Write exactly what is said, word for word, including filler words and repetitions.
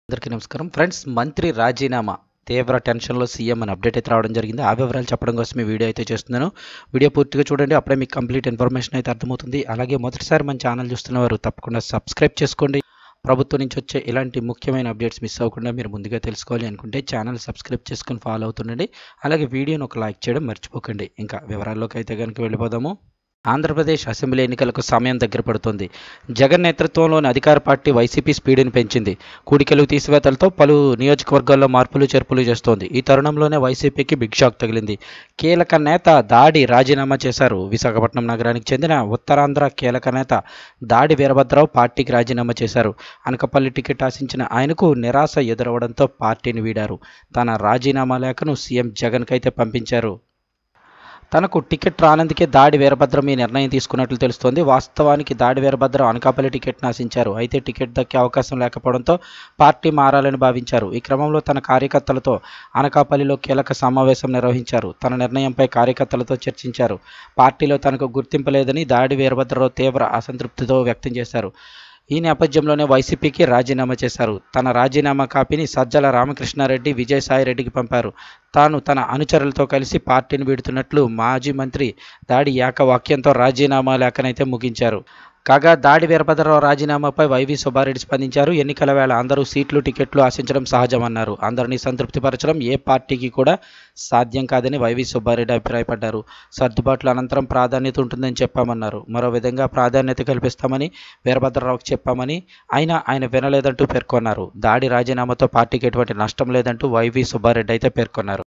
అందరికీ నమస్కారం ఫ్రెండ్స్. మంత్రి రాజీనామా తీవ్ర టెన్షన్లో సీఎం అని అప్డేట్ అయితే రావడం జరిగింది. ఆ వివరాలు చెప్పడం కోసం ఈ వీడియో అయితే చేస్తున్నాను. వీడియో పూర్తిగా చూడండి, అప్పుడే మీకు కంప్లీట్ ఇన్ఫర్మేషన్ అయితే అర్థమవుతుంది. అలాగే మొదటిసారి మన ఛానల్ చూస్తున్నవారు తప్పకుండా సబ్స్క్రైబ్ చేసుకోండి. ప్రభుత్వం నుంచి వచ్చే ఇలాంటి ముఖ్యమైన అప్డేట్స్ మిస్ అవ్వకుండా మీరు ముందుగా తెలుసుకోవాలి అనుకుంటే ఛానల్ సబ్స్క్రైబ్ చేసుకొని ఫాలో అవుతుండండి. అలాగే వీడియోను ఒక లైక్ చేయడం మర్చిపోకండి. ఇంకా వివరాల్లోకి అయితే కనుక వెళ్ళిపోదాము. ఆంధ్రప్రదేశ్ అసెంబ్లీ ఎన్నికలకు సమయం దగ్గర పడుతోంది. జగన్ నేతృత్వంలోని అధికార పార్టీ వైసీపీ స్పీడ్ని పెంచింది. కూడికలు తీసివేతలతో పలు నియోజకవర్గాల్లో మార్పులు చేర్పులు చేస్తోంది. ఈ తరుణంలోనే వైసీపీకి బిగ్ షాక్ తగిలింది. కీలక నేత దాడి రాజీనామా చేశారు. విశాఖపట్నం నగరానికి చెందిన ఉత్తరాంధ్ర కీలక నేత దాడి వీరభద్రరావు పార్టీకి రాజీనామా చేశారు. అనకాపల్లి టికెట్ ఆశించిన ఆయనకు నిరాశ ఎదురవడంతో పార్టీని వీడారు. తన రాజీనామా లేఖను సీఎం జగన్కి అయితే పంపించారు. తనకు టికెట్ రానందుకే దాడి వీరభద్రం ఈ నిర్ణయం తీసుకున్నట్లు తెలుస్తోంది. వాస్తవానికి దాడి వీరభద్రం అనకాపల్లి టికెట్ను ఆశించారు. అయితే టికెట్ దక్కే అవకాశం లేకపోవడంతో పార్టీ మారాలని భావించారు. ఈ క్రమంలో తన కార్యకర్తలతో అనకాపల్లిలో కీలక సమావేశం నిర్వహించారు. తన నిర్ణయంపై కార్యకర్తలతో చర్చించారు. పార్టీలో తనకు గుర్తింపు లేదని దాడి వీరభద్రరావు తీవ్ర అసంతృప్తితో వ్యక్తం చేశారు. ఈ నేపథ్యంలోనే వైసీపీకి రాజీనామా చేశారు. తన రాజీనామా కాపీని సజ్జల రామకృష్ణారెడ్డి, విజయసాయిరెడ్డికి పంపారు. తాను తన అనుచరులతో కలిసి పార్టీని వీడుతున్నట్లు మాజీ మంత్రి దాడి ఏకవాక్యంతో రాజీనామా లేఖనైతే ముగించారు. కాగా దాడి వీరభద్రరావు రాజీనామాపై వైవి సుబ్బారెడ్డి స్పందించారు. ఎన్నికల వేళ అందరూ సీట్లు టికెట్లు ఆశించడం సహజమన్నారు. అందరినీ సంతృప్తిపరచడం ఏ పార్టీకి కూడా సాధ్యం కాదని వైవి సుబ్బారెడ్డి అభిప్రాయపడ్డారు. సర్దుబాట్ల అనంతరం ప్రాధాన్యత ఉంటుందని చెప్పామన్నారు. మరో విధంగా ప్రాధాన్యత కల్పిస్తామని వీరభద్రరావుకి చెప్పామని, అయినా ఆయన వినలేదంటూ పేర్కొన్నారు. దాడి రాజీనామాతో పార్టీకి ఎటువంటి నష్టం లేదంటూ వైవి సుబ్బారెడ్డి అయితే పేర్కొన్నారు.